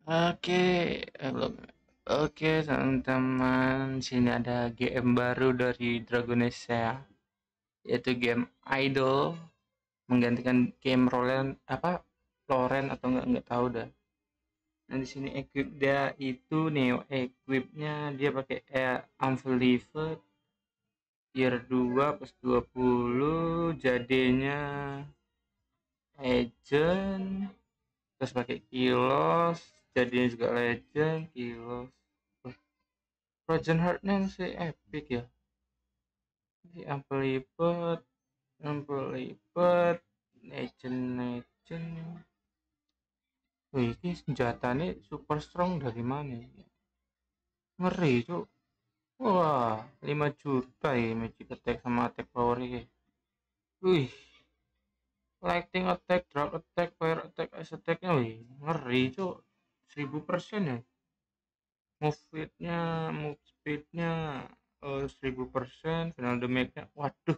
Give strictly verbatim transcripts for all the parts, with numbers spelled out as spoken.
Oke, eh, belum. Oke, teman-teman, sini ada game baru dari Dragonesia, yaitu game Idol, menggantikan game Roland apa Loren atau enggak enggak tahu dah. Nah, di sini equip dia itu Neo equipnya dia pakai eh, Unbeliever tier dua plus dua puluh jadinya Legend, terus pakai Kilos jadinya juga Legend, Kilos. Trojan Heart-nya masih epic ya. Si ampel lipet, ampel lipet, legend legend. Wih, ini senjatanya super strong dari mana ya? Ngeri tuh. Wah, lima juta ya magic attack sama attack power ya. Wih, lightning attack, drag attack, fire attack, ice attack-nya wih, ngeri tuh. seribu persen ya. Move speed-nya, move speed-nya uh, seribu persen, final damage-nya. Waduh,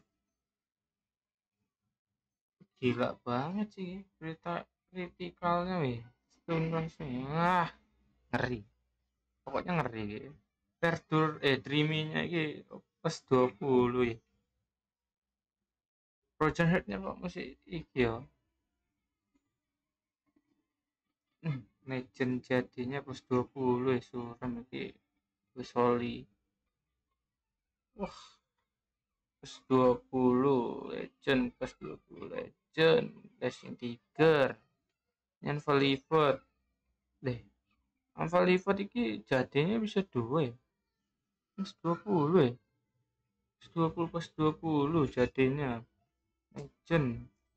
gila banget sih berita kritikalnya weh. Stun nih wah, ngeri, pokoknya ngeri gitu. Perdur eh dreamy-nya ini plus dua puluh ya. Project Head-nya kok masih iki ya. Hmm, Legend jadinya plus dua puluh ya, suram iki wis soli. Wah, plus dua puluh Legend, plus dua puluh Legend, Blessing Tiger, yang Valivet deh. Valivet iki jadinya bisa dua ya. Plus dua puluh ya. Plus dua puluh plus dua puluh jadinya legend.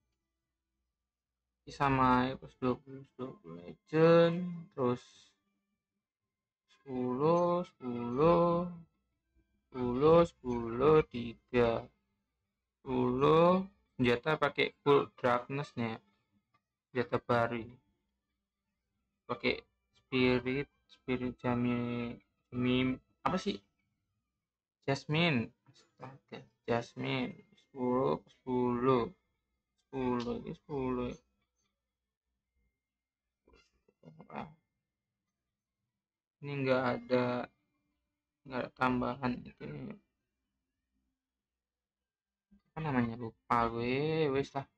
Sama ya plus dua puluh plus dua puluh legend. Terus sepuluh sepuluh sepuluh sepuluh tiga sepuluh senjata pakai full darkness nih. Senjata baru. Pakai spirit spirit jamin jamin apa sih? Jasmine. Astaga, Jasmine sepuluh sepuluh sepuluh ini sepuluh. Ah, ini enggak ada enggak ada tambahan itu nih. Apa namanya lupa gue, wes lah.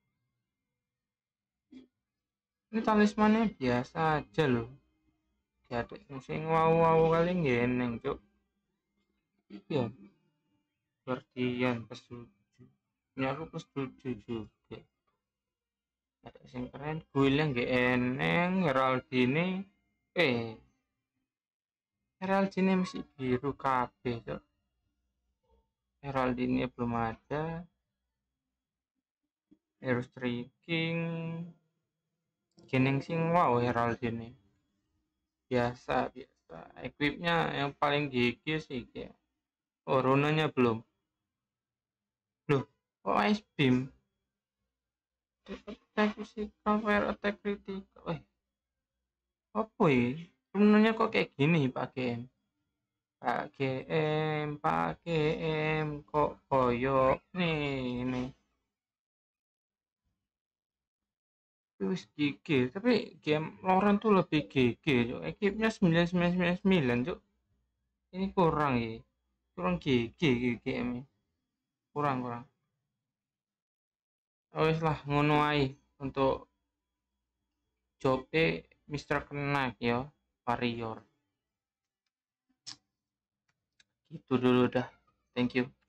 Ini talismannya biasa aja loh, gak ada sing wow wow kali geneng cuk. Iya, Guardian plus tujuh, ini aku plus tujuh juga. Ada sing keren gue yang gak eneng. Heraldine eh Heraldine masih biru kabeh cuk. Heraldine belum ada. Harus tricking geneng sing wow Heraldine biasa biasa. Equipnya yang paling gigi sih kayak oh runanya belum loh. Oh ice beam attack physical fire attack critical eh apa ya runanya kok kayak gini pakai M pakai M pakai M kok koyok nih ini wis gigi tapi game Loren tuh lebih gigi cuk. Equipnya sembilan sembilan sembilan sembilan cuk. Ini kurang ya, kurang gigi game kurang kurang. Oh, wis lah ngono ae untuk jobe mister Kenak ya, Warrior. Gitu dulu dah. Thank you.